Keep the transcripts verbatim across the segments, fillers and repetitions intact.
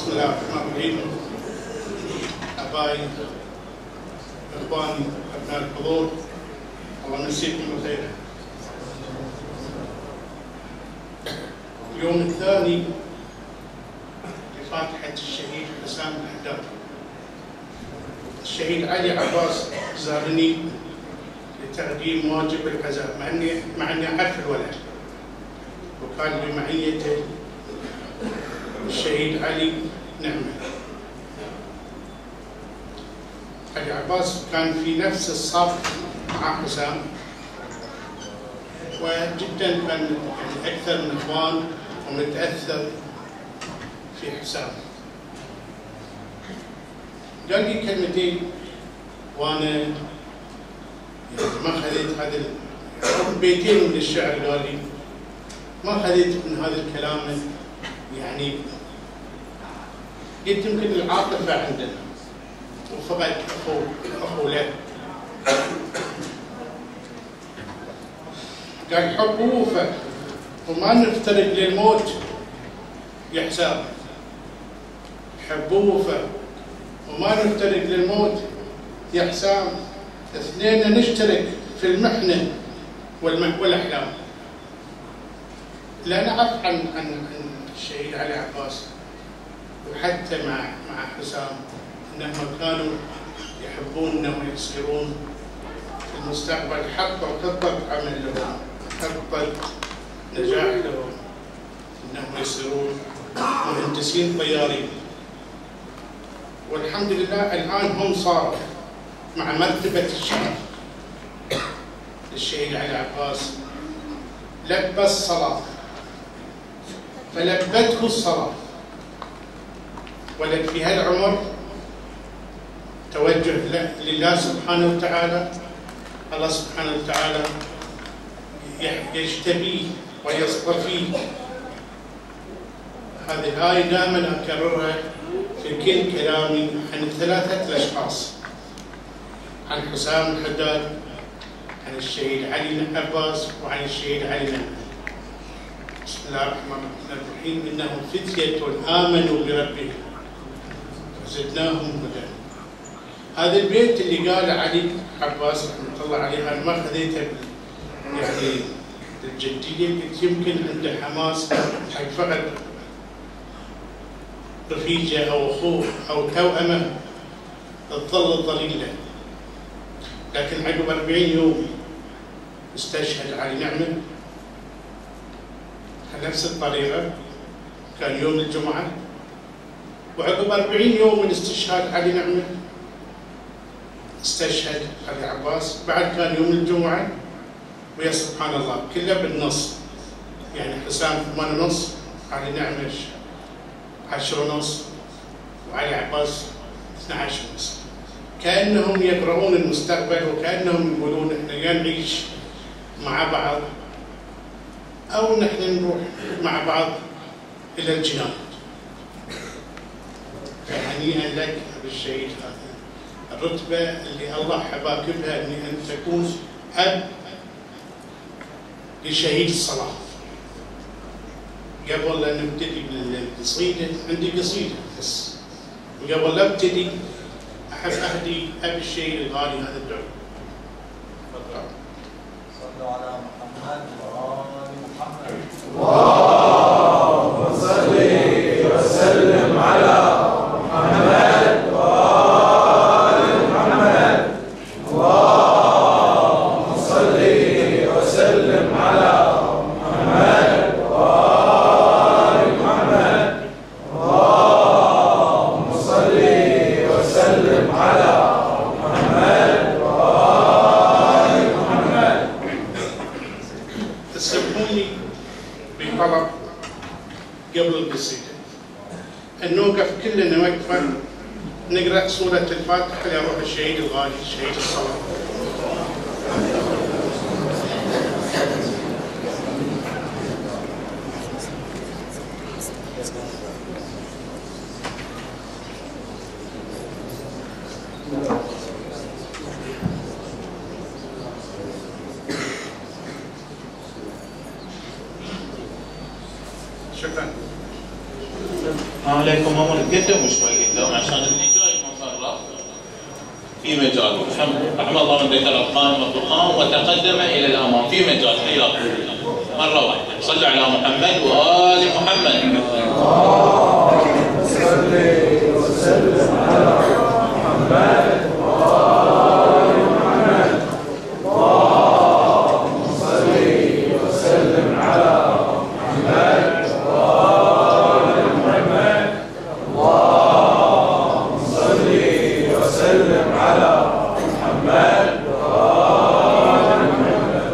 بسم الله الرحمن الرحيم. أبائي، إخواني، أبناء الحضور، الله يمسيكم بالخير. اليوم الثاني لفاتحة الشهيد حسام الحداد. الشهيد علي عباس زارني لتقديم واجب العزاء، مع اني مع اني اعرف الولد، وكان بمعيته الشهيد علي نعمه. علي عباس كان في نفس الصف مع حسام، وجدا كان اكثر من اخوان ومتاثر في حسام. قال لي كلمتين وانا يعني ما خذيت هذا بيتين من الشعر، قال لي ما خذيت من هذا الكلام يعني، قلت يمكن العاطفه عندنا وفقد اخو اخو له. قال حب ووفى وما نفترق للموت يا حسام، حب ووفى وما نفترق للموت يا حسام، اثنين نشترك في المحنه والاحلام. لا نعرف عن عن عن الشهيد علي عباس وحتى مع مع حسام انهم كانوا يحبون انهم يصيرون في المستقبل حقوا خطه عمل لهم، خطه نجاح لهم، انهم يصيرون مهندسين طيارين. والحمد لله الان هم صاروا مع مرتبه الشرف. الشهيد علي عباس لبى الصلاه فلبته الصلاه، ولد في هالعمر توجه لله سبحانه وتعالى. الله سبحانه وتعالى يجتبيه ويصطفيه. هذه الآية دائما أكررها في كل كلامي عن ثلاثة الأشخاص، عن حسام الحداد، عن الشهيد علي عباس، وعن الشهيد علي نعمه. بسم الله الرحمن الرحيم. إنهم فتية آمنوا بربهم وزدناهم هدى. هذا البيت اللي قاله علي عباس رحمه الله عليه انا ما خذيته يعني الجديه، قلت يمكن عنده حماس حق فقد رفيجه او اخوه او توأمه تظل الضليله. لكن عقب أربعين يوم استشهد علي نعمه نفس الطريقه، كان يوم الجمعه. وعقب أربعين يوم من استشهاد علي نعمه استشهد علي عباس، بعد كان يوم الجمعة. ويا سبحان الله كله بالنص، يعني حسام ثمانية ونص، علي نعمة عشرة ونص، وعلي عباس اثني عشر ونص. كأنهم يقرؤون المستقبل، وكأنهم يقولون احنا يا نعيش مع بعض أو نحن نروح مع بعض إلى الجنان. فهنيئا لك بالشهيد هذا، الرتبة اللي الله حباك بها أن أن تكون أب لشهيد الصلاة. قبل لا نبتدي بالقصيدة عندي قصيدة بس، وقبل لا ابتدي أحب أهدي أبي الشهيد الغالي هذا الدعاء. تفضل. صلوا على محمد وآل محمد. اللهم صل وسلم على محمد وآل محمد. اللهم صل وسلم على محمد وآل محمد. اللهم صل وسلم على محمد وآل محمد. تسمحوني بطلب قبل القصيدة أن نوقف كلنا وقفة نقرأ سورة الفاتحة لروح الشهيد الغالي شهيد الصلاة. شكرا. عليكم امر تقدموا شوي قدام عشان اللي جاي مفرغ في مجال. رحم الله من ذكر القائم والقام وتقدم الى الامام في مجال. حياكم مره واحده. صلوا على محمد وال محمد. اللهم صل وسلم على محمد وال محمد. اللهم صل وسلم على محمد وال محمد. اللهم صل وسلم على محمد وال محمد.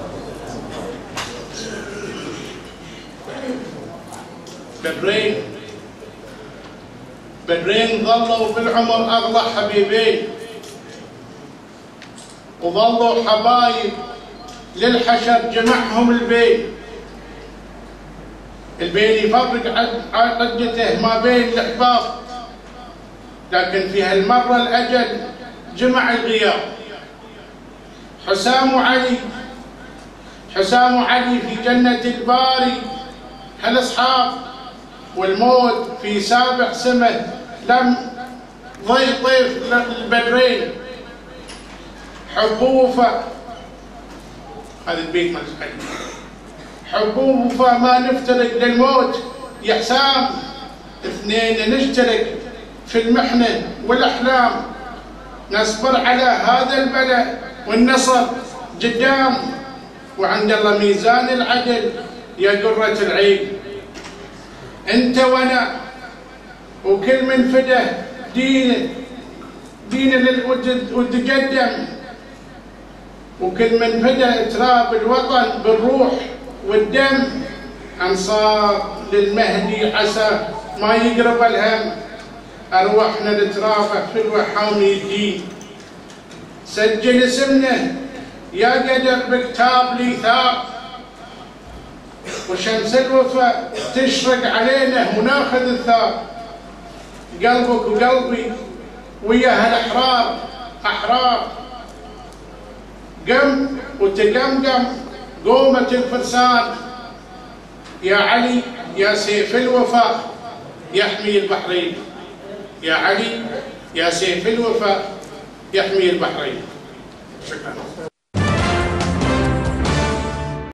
بدرين بدرين ظلوا بالعمر اغلى حبيبين، وظلوا حبايب للحشر جمعهم البين. البين يفرق عدته ما بين الاحباب، لكن في هالمره الاجل جمع الغياب. حسام وعلي حسام وعلي في جنه الباري هالاصحاب، والموت في سابع سمه لم ضيف ضيف البدرين. حب ووفا، هذا البيت مال الحي. حب ووفا ما نفترق للموت يا حسام، اثنين نشترك في المحنه والاحلام. نصبر على هذا البلاء والنصر قدام، وعند الله ميزان العدل يا قرة العين. انت وانا وكل من فده دينه دينه وتقدم، وكل من فده تراب الوطن بالروح والدم. انصار للمهدي عسى ما يقرب الهم، ارواحنا نترافع في الوحامي الدين. سجل اسمنا يا قدر بكتاب ليثاق، وشمس الوفا تشرق علينا وناخذ الثار. قلبك وقلبي ويا هالاحرار احرار، قم وتقمقم قومة الفرسان. يا علي يا سيف الوفا يحمي البحرين. يا علي يا سيف الوفا يحمي البحرين. شكرا.